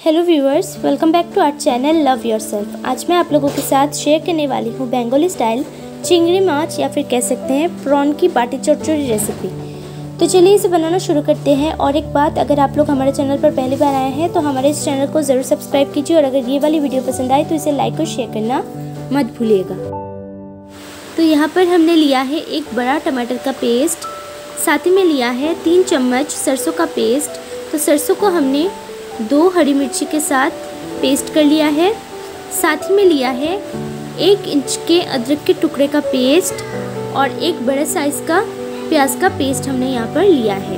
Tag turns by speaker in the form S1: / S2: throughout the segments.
S1: Hello viewers, welcome back to our channel love yourself. आज मैं आप लोगों के साथ शेयर करने वाली हूँ बंगाली स्टाइल चिंगड़ी माछ या फिर कह सकते हैं प्रॉन की बाटी चौचौरी रेसिपी। तो चलिए इसे बनाना शुरू करते हैं। और एक बात, अगर आप लोग हमारे चैनल पर पहली बार आए हैं तो हमारे इस चैनल को ज़रूर सब्सक्राइब कीजिए और अगर ये वाली वीडियो पसंद आए तो इसे लाइक और शेयर करना मत भूलिएगा। तो यहाँ पर हमने लिया है एक बड़ा टमाटर का पेस्ट, साथ ही में लिया है 3 चम्मच सरसों का पेस्ट। तो सरसों को हमने 2 हरी मिर्ची के साथ पेस्ट कर लिया है। साथ ही में लिया है 1 इंच के अदरक के टुकड़े का पेस्ट और एक बड़े साइज का प्याज का पेस्ट हमने यहाँ पर लिया है।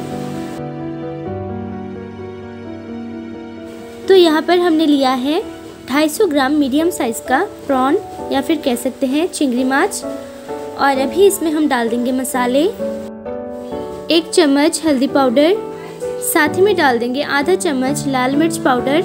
S1: तो यहाँ पर हमने लिया है 250 ग्राम मीडियम साइज का प्रॉन या फिर कह सकते हैं चिंगड़ी माछ। और अभी इसमें हम डाल देंगे मसाले। 1 चम्मच हल्दी पाउडर, साथ ही में डाल देंगे आधा चम्मच लाल मिर्च पाउडर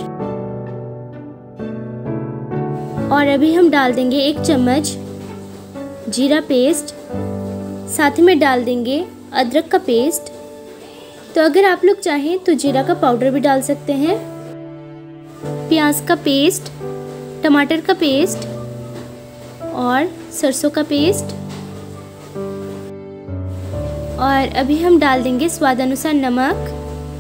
S1: और अभी हम डाल देंगे 1 चम्मच जीरा पेस्ट, साथ ही में डाल देंगे अदरक का पेस्ट। तो अगर आप लोग चाहें तो जीरा का पाउडर भी डाल सकते हैं। प्याज का पेस्ट, टमाटर का पेस्ट और सरसों का पेस्ट। और अभी हम डाल देंगे स्वाद अनुसार नमक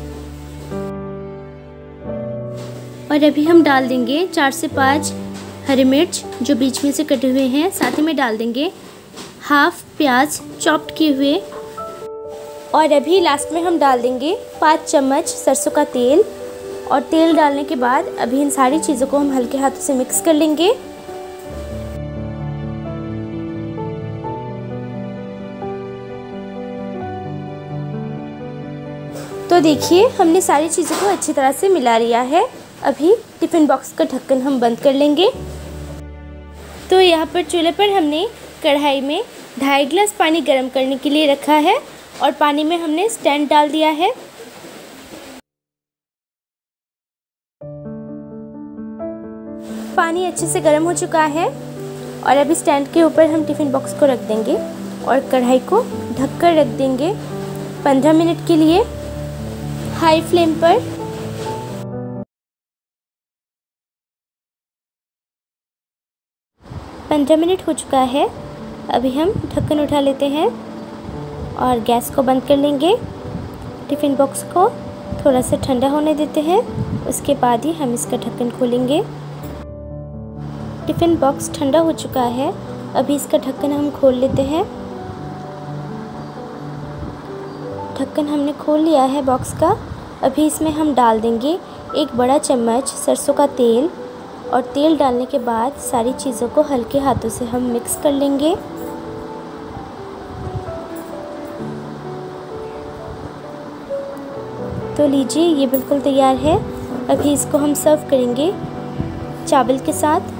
S1: और अभी हम डाल देंगे 4 से 5 हरी मिर्च जो बीच में से कटे हुए हैं। साथ ही में डाल देंगे हाफ प्याज चॉप्ड किए हुए और अभी लास्ट में हम डाल देंगे 5 चम्मच सरसों का तेल। और तेल डालने के बाद अभी इन सारी चीज़ों को हम हल्के हाथों से मिक्स कर लेंगे। तो देखिए हमने सारी चीज़ों को अच्छी तरह से मिला लिया है। अभी टिफ़िन बॉक्स का ढक्कन हम बंद कर लेंगे। तो यहाँ पर चूल्हे पर हमने कढ़ाई में 2.5 गिलास पानी गर्म करने के लिए रखा है और पानी में हमने स्टैंड डाल दिया है। पानी अच्छे से गर्म हो चुका है और अभी स्टैंड के ऊपर हम टिफ़िन बॉक्स को रख देंगे और कढ़ाई को ढककर रख देंगे 15 मिनट के लिए हाई फ्लेम पर। पंद्रह मिनट हो चुका है। अभी हम ढक्कन उठा लेते हैं और गैस को बंद कर लेंगे। टिफ़िन बॉक्स को थोड़ा सा ठंडा होने देते हैं, उसके बाद ही हम इसका ढक्कन खोलेंगे। टिफ़िन बॉक्स ठंडा हो चुका है। अभी इसका ढक्कन हम खोल लेते हैं। ढक्कन हमने खोल लिया है बॉक्स का। अभी इसमें हम डाल देंगे 1 बड़ा चम्मच सरसों का तेल और तेल डालने के बाद सारी चीज़ों को हल्के हाथों से हम मिक्स कर लेंगे। तो लीजिए ये बिल्कुल तैयार है। अभी इसको हम सर्व करेंगे चावल के साथ।